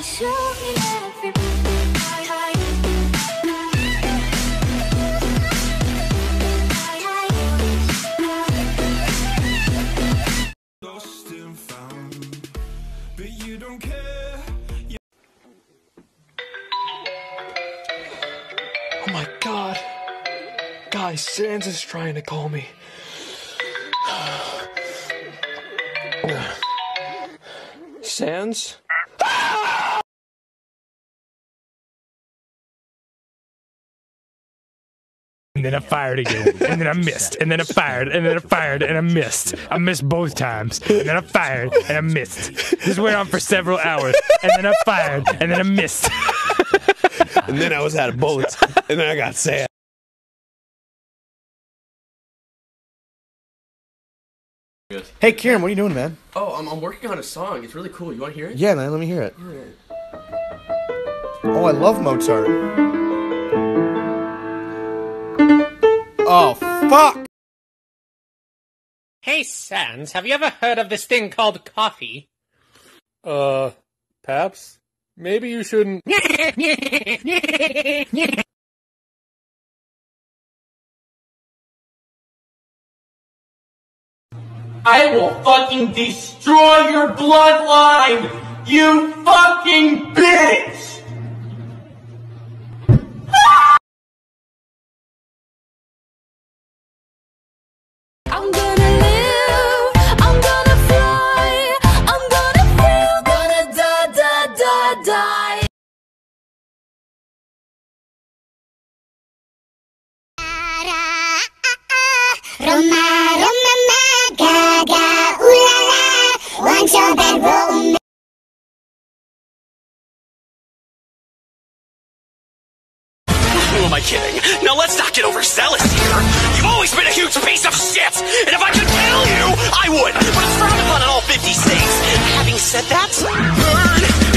Lost and found, but you don't care. Oh my god. Guys, Sans is trying to call me. Sans? And then I fired again, and then I missed, and then I fired, and then I fired, and I missed. I missed both times, and then I fired, and I missed. This went on for several hours, and then I fired, and then I missed. And then I was out of bullets, and then I got sad. Hey, Kieran, what are you doing, man? Oh, I'm working on a song. It's really cool. You want to hear it? Yeah, man, let me hear it. Oh, I love Mozart. Oh, fuck! Hey, Sans, have you ever heard of this thing called coffee? Paps? Maybe you shouldn't... I will fucking destroy your bloodline, you fucking bitch! I'm gonna live, I'm gonna fly, I'm gonna feel, gonna die. Roma, gaga, ooh la la, want your bedroom. Who am I kidding? Now let's not get overzealous here. You've always been a huge piece of shit, and if I could kill you, I would. But it's frowned upon in all 50 states. Having said that, burn